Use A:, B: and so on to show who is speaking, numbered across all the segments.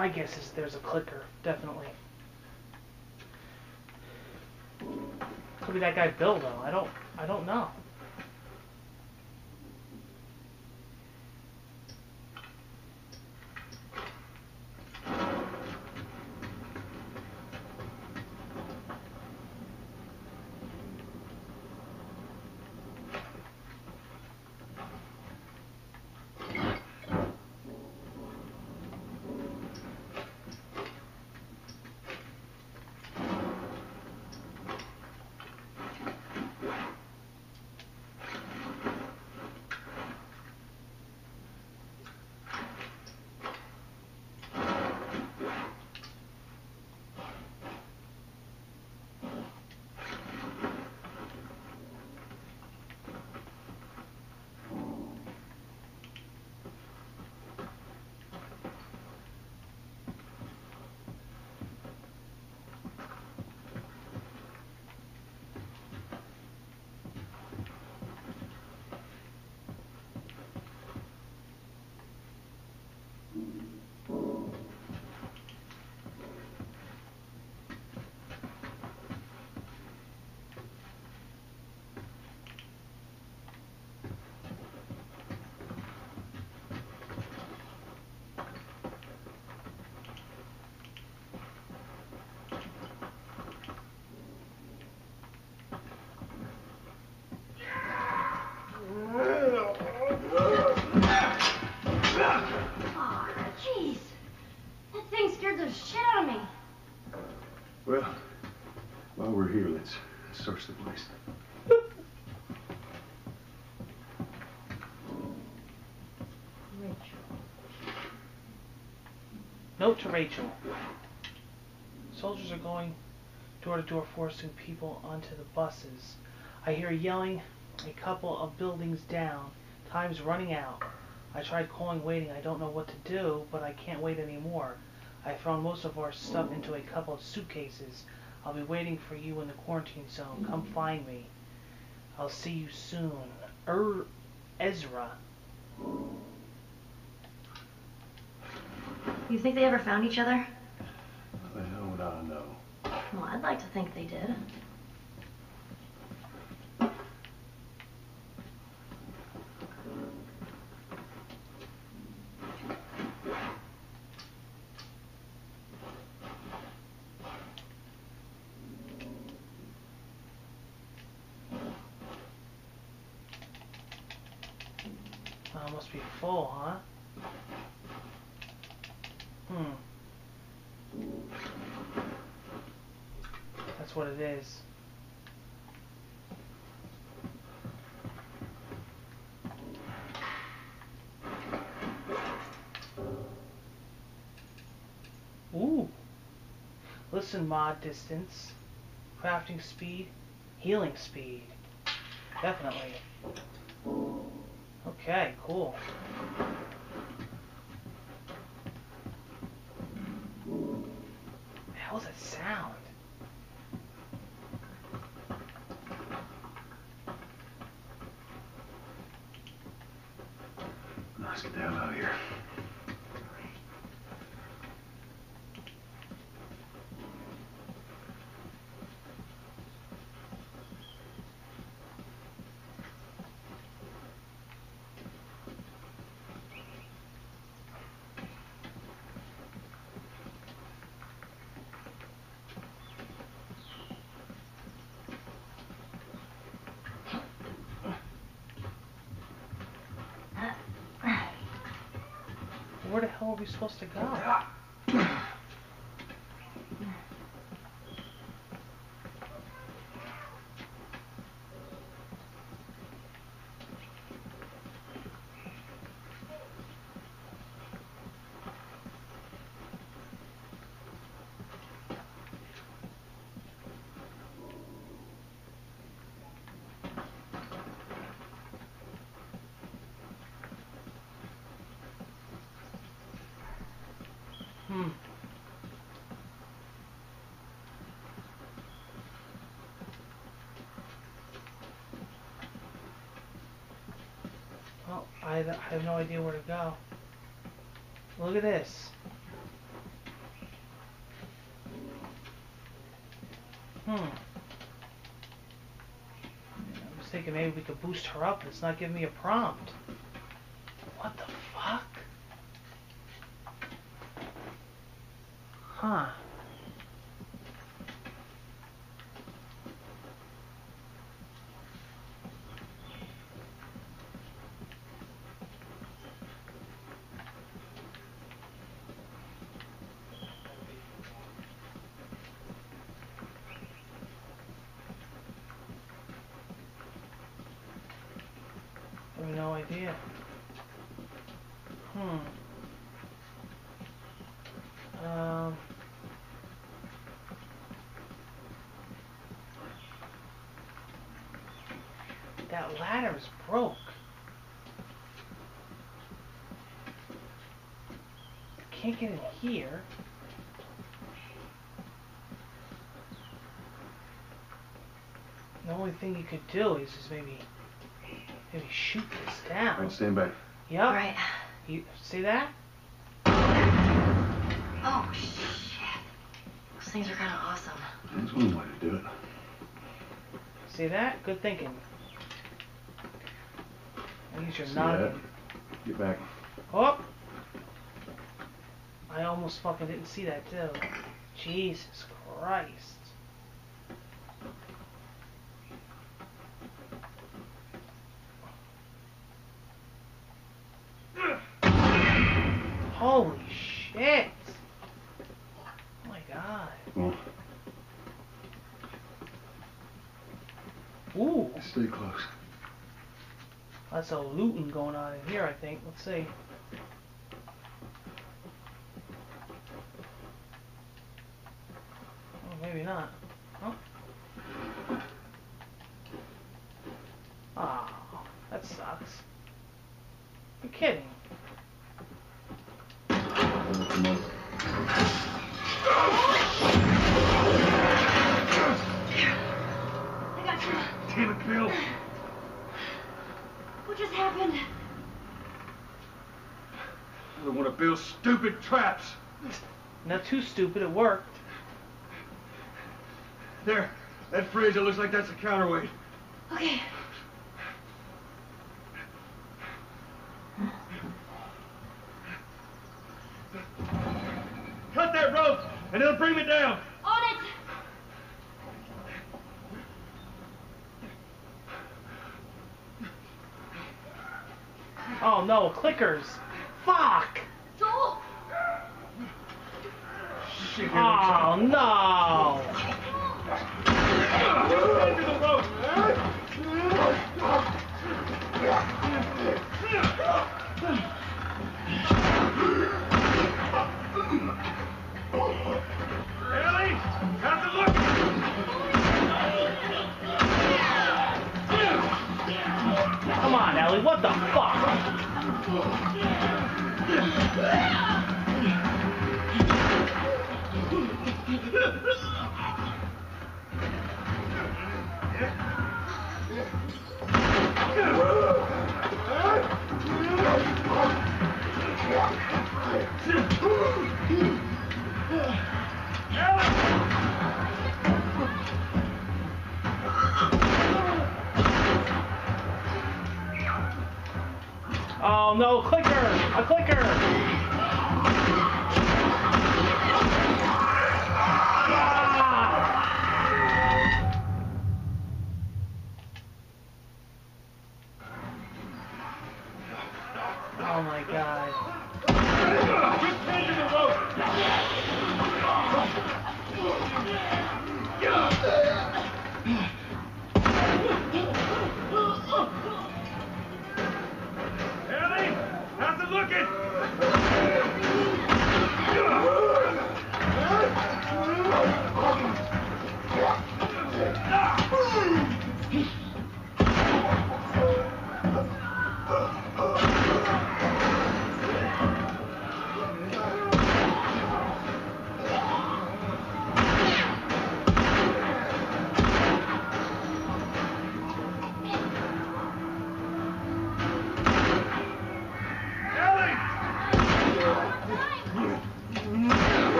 A: My guess is there's a clicker, definitely. Could be that guy Bill though. I don't know.
B: Well, while we're here, let's search the place.
A: Note to Rachel. Soldiers are going door to door forcing people onto the buses. I hear yelling a couple of buildings down. Time's running out. I tried calling waiting. I don't know what to do, but I can't wait anymore. I've thrown most of our stuff into a couple of suitcases. I'll be waiting for you in the quarantine zone. Come find me. I'll see you soon. Ezra.
C: You think they ever found each other?
B: The hell would I know?
C: Well, I'd like to think they did.
A: Oh, must be full, huh? That's what it is. Ooh. Listen, mod distance, crafting speed, healing speed. Definitely. Okay, cool. What the hell is that sound?
B: Let's get the hell out of here.
A: Where the hell are we supposed to go? Well, I have no idea where to go. Look at this. I was thinking maybe we could boost her up, but it's not giving me a prompt. What the fuck? Huh. I have no idea. That ladder is broke. Can't get in here. The only thing you could do is just maybe shoot this down.
B: All right, stand back.
A: Yep.
C: All right.
A: You see that?
C: Oh, shit. Those things are kind of awesome.
B: That's one way to do it.
A: See that? Good thinking. Use your
B: See
A: noggin.
B: that? Get back.
A: Oh! I almost fucking didn't see that too. Jesus Christ. Holy shit! Oh my god.
B: Well,
A: Ooh,
B: stay close.
A: that's a looting going on in here, I think. Let's see. Oh, maybe not. Huh? Oh, that sucks. You're kidding.
B: Come on.
C: I got you.
B: Damn it, Bill.
C: What just happened?
B: Another one of Bill's stupid traps.
A: Not too stupid, it worked.
B: There, that fridge, it looks like that's a counterweight.
C: Okay.
B: Cut that rope, and it'll bring me down.
C: On it!
A: Oh no, clickers! Fuck!
C: Joel!
B: Shit, here
A: Oh no!
B: Into the rope. Ellie, have to look.
A: Come on, Ellie, what the fuck? Oh no, clicker! A clicker! Oh my god.
B: Just into the rope. Ellie, have to look it.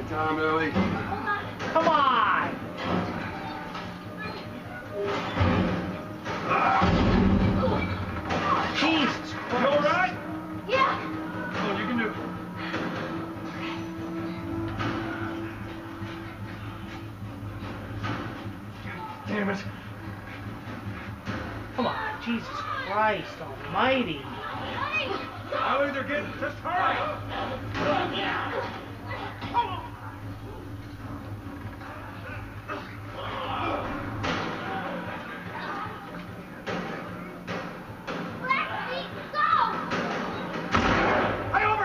B: Hey, Tom, Ellie.
A: Come on! Jesus Christ.
B: You all right?
C: Yeah.
B: Come on, you can do it. Damn it.
A: Come on, Jesus Christ almighty.
B: Ellie, they're getting... Just hurry! Hey, over!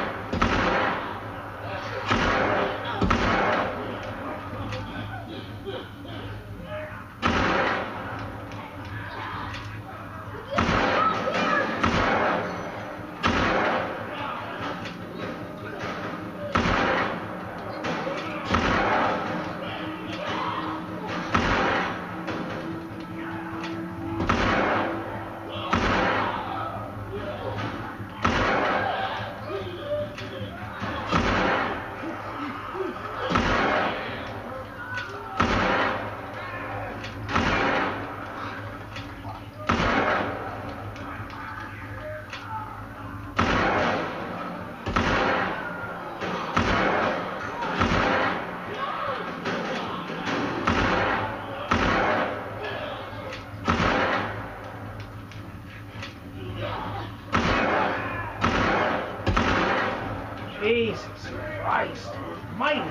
A: Jesus Christ almighty.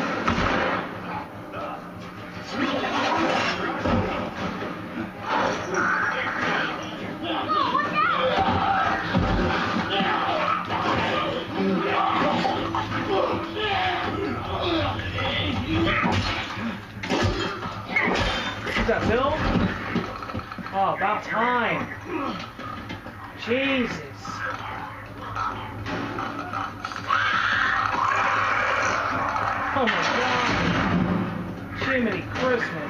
A: Is that Bill? Oh, about time. Jesus. Oh my God. Jiminy Christmas.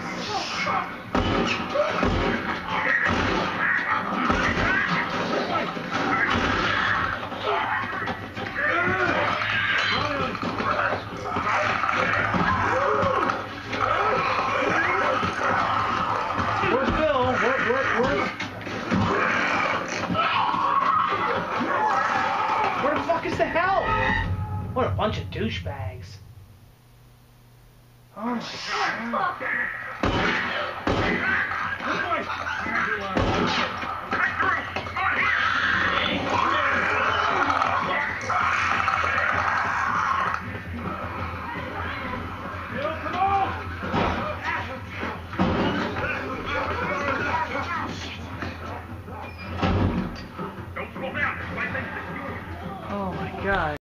A: Where's Bill? Where the fuck is the help? What a bunch of douchebags. Oh my God.